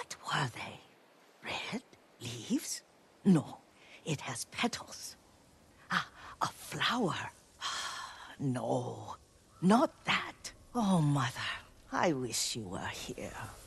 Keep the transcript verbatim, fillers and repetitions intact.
What were they? Red? Leaves? No, it has petals. Ah, a flower. No, not that. Oh, Mother, I wish you were here.